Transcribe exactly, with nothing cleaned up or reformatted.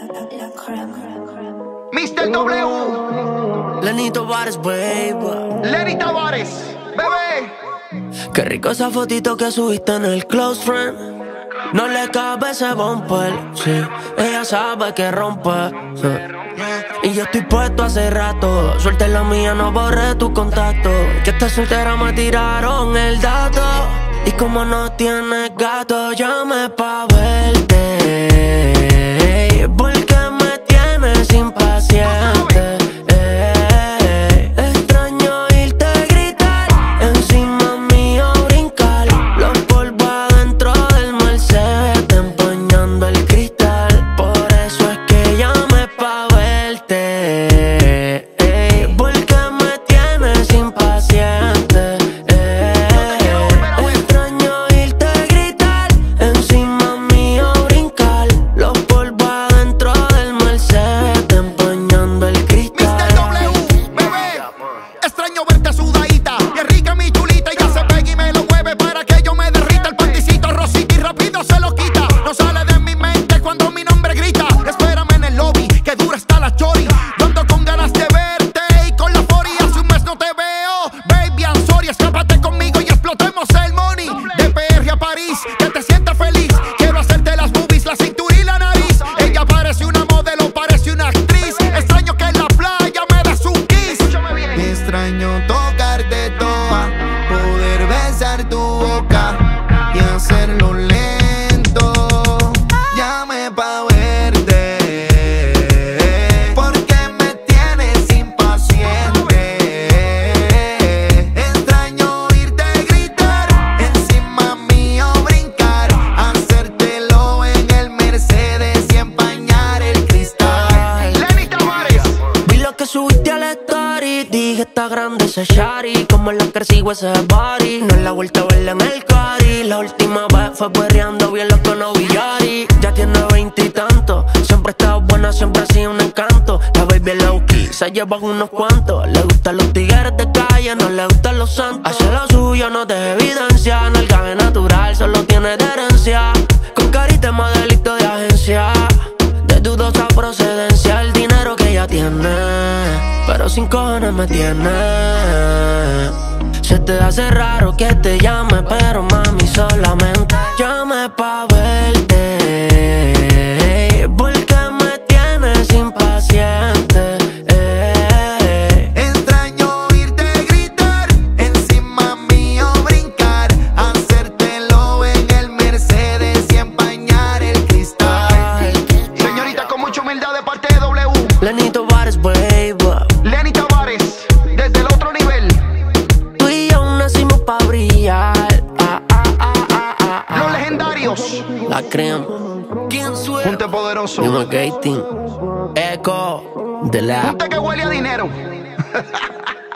mister W, Lenny Tavares, baby. Lenny Tavares, bebé. Qué rico esa fotito que subiste en el close friend. No le cabe ese bumper, sí. Ella sabe que rompe, sí. Y yo estoy puesto hace rato. Suelta la mía, no borré tu contacto. Que estás soltera me tiraron el dato. Y como no tienes gato, llame pa' verte. Porque me tienes impaciente. Eh, extraño oírte gritar, encima mío brincar. Los polvos adentro del Mercedes, empañando el cristal. Por eso es que llame pa' verte. Eh, porque me tienes impaciente. Que te sientas feliz, quiero hacerte las boobies, la cintura y la nariz. Ella parece una modelo, parece una actriz. Extraño que en la playa me das un kiss. Extraño tocarte toda, poder besar tu boca y hacerlo lento. Llame pa' verte, porque me tienes impaciente. Extraño oírte gritar, encima mío brincar, hacértelo en el Mercedes y empañar el cristal. Lenny Tavares. Vi lo que subiste al story, dije está grande ese shari. Como la que sigo ese body, no la vuelta a verla en el cari. La última vez fue perreando bien loco no Villari. Ya tiene veinte y tanto, siempre ha estado buena, siempre ha sido un encanto. La baby low key, se lleva unos cuantos. Le gustan los tigres de calle, no le gustan los santos. Hace lo suyo, no te evidencia, no el gabe natural, solo tiene de herencia. Con carita modelito de agencia, de dudosa procedencia, el dinero que ella tiene, pero sin cojones me tiene. Se te hace raro que te llame, pero mami solamente llame pa' verte. Porque me tienes impaciente. Eh. Extraño oírte gritar, encima mío brincar, hacértelo en el Mercedes y empañar el cristal. Señorita, con mucha humildad de parte de W, Lenny Tavares, baby. Lenny Tavares, desde el otro nivel. Tú y yo nacimos pa' brillar. Ah, ah, ah, ah, ah, ah. Los legendarios. La crema. ¿Quién suena? Junte poderoso. Nima Gating. Echo. De la. Junte que huele a dinero.